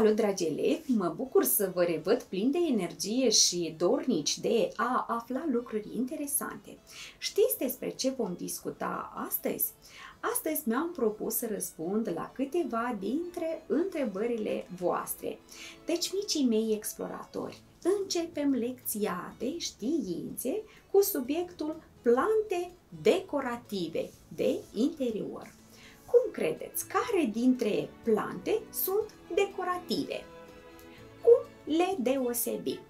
Salut, dragi elevi! Mă bucur să vă revăd plini de energie și dornici de a afla lucruri interesante. Știți despre ce vom discuta astăzi? Astăzi mi-am propus să răspund la câteva dintre întrebările voastre. Deci, micii mei exploratori, începem lecția de științe cu subiectul plante decorative de interior. Cum credeți, care dintre plante sunt decorative? Cum le deosebim?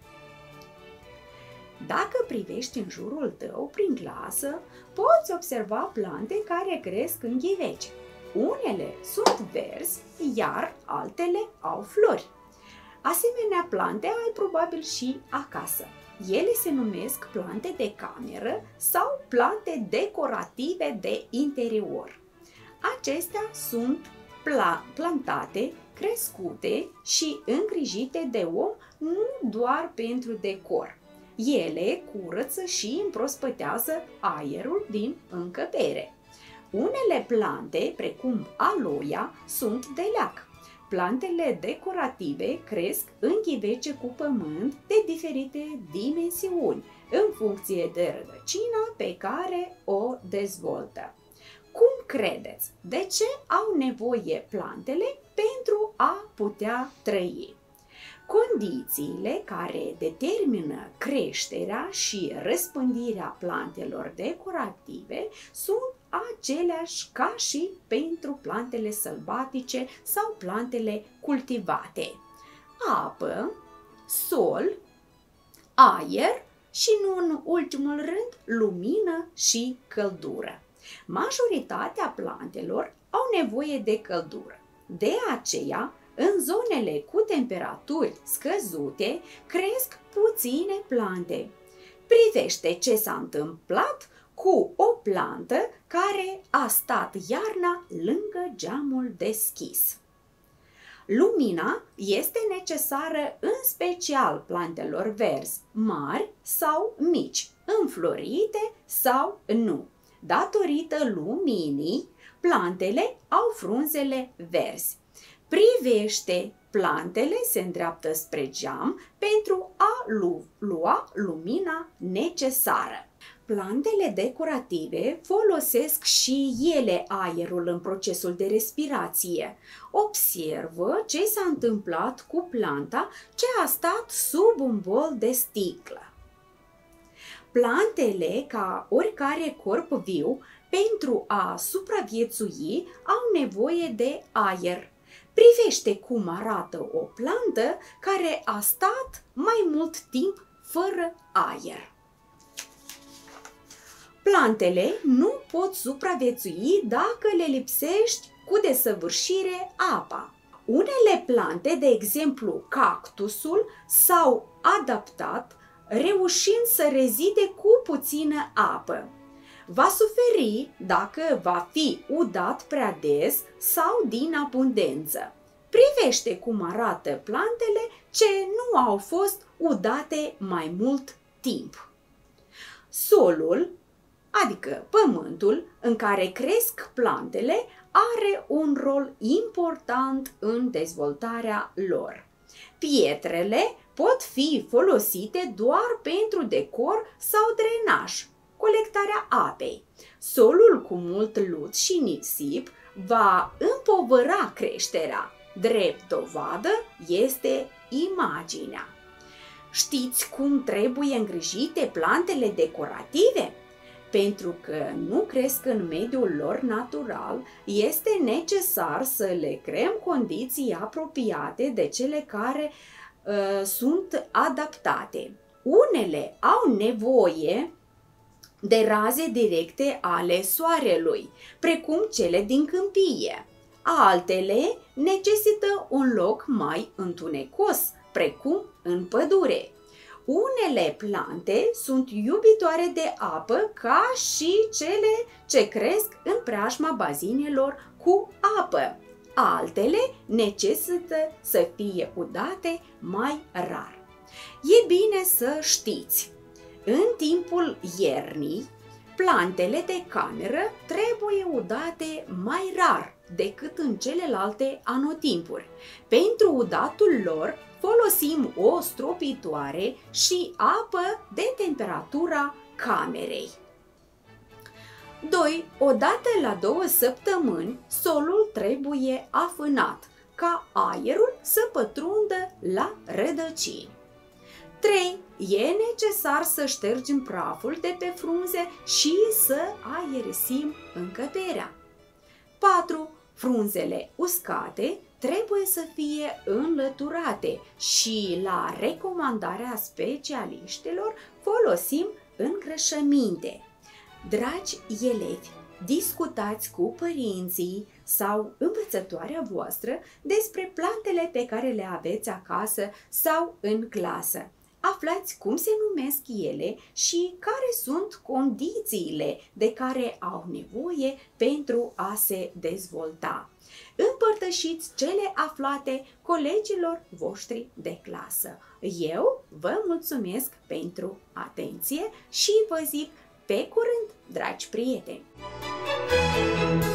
Dacă privești în jurul tău, prin clasă, poți observa plante care cresc în ghiveci. Unele sunt verzi, iar altele au flori. Asemenea plante ai probabil și acasă. Ele se numesc plante de cameră sau plante decorative de interior. Acestea sunt plantate, crescute și îngrijite de om nu doar pentru decor. Ele curăță și împrospătează aerul din încăpere. Unele plante, precum aloia, sunt de leac. Plantele decorative cresc în ghivece cu pământ de diferite dimensiuni, în funcție de rădăcina pe care o dezvoltă. Cum credeți? De ce au nevoie plantele pentru a putea trăi? Condițiile care determină creșterea și răspândirea plantelor decorative sunt aceleași ca și pentru plantele sălbatice sau plantele cultivate. Apă, sol, aer și, nu în ultimul rând, lumină și căldură. Majoritatea plantelor au nevoie de căldură. De aceea, în zonele cu temperaturi scăzute, cresc puține plante. Privește ce s-a întâmplat cu o plantă care a stat iarna lângă geamul deschis. Lumina este necesară în special plantelor verzi, mari sau mici, înflorite sau nu. Datorită luminii, plantele au frunzele verzi. Privește, plantele se îndreaptă spre geam pentru a lua lumina necesară. Plantele decorative folosesc și ele aerul în procesul de respirație. Observă ce s-a întâmplat cu planta ce a stat sub un bol de sticlă. Plantele, ca oricare corp viu, pentru a supraviețui, au nevoie de aer. Privește cum arată o plantă care a stat mai mult timp fără aer. Plantele nu pot supraviețui dacă le lipsești cu desăvârșire apa. Unele plante, de exemplu cactusul, s-au adaptat reușind să rezide cu puțină apă. Va suferi dacă va fi udat prea des sau din abundență. Privește cum arată plantele ce nu au fost udate mai mult timp. Solul, adică pământul în care cresc plantele, are un rol important în dezvoltarea lor. Pietrele pot fi folosite doar pentru decor sau drenaj, colectarea apei. Solul cu mult lut și nisip va împovăra creșterea. Drept dovadă este imaginea. Știți cum trebuie îngrijite plantele decorative? Pentru că nu cresc în mediul lor natural, este necesar să le creăm condiții apropiate de cele care sunt adaptate. Unele au nevoie de raze directe ale soarelui, precum cele din câmpie. Altele necesită un loc mai întunecos, precum în pădure. Unele plante sunt iubitoare de apă ca și cele ce cresc în preajma bazinelor cu apă. Altele necesită să fie udate mai rar. E bine să știți, în timpul iernii, plantele de cameră trebuie udate mai rar decât în celelalte anotimpuri. Pentru udatul lor folosim o stropitoare și apă de temperatura camerei. 2. Odată la 2 săptămâni, solul trebuie afânat, ca aerul să pătrundă la rădăcini. 3. E necesar să ștergem praful de pe frunze și să aerisim încăperea. 4. Frunzele uscate trebuie să fie înlăturate și, la recomandarea specialiștilor, folosim îngrășăminte. Dragi elevi, discutați cu părinții sau învățătoarea voastră despre plantele pe care le aveți acasă sau în clasă. Aflați cum se numesc ele și care sunt condițiile de care au nevoie pentru a se dezvolta. Împărtășiți cele aflate colegilor voștri de clasă. Eu vă mulțumesc pentru atenție și vă zic pe curând, dragi prieteni!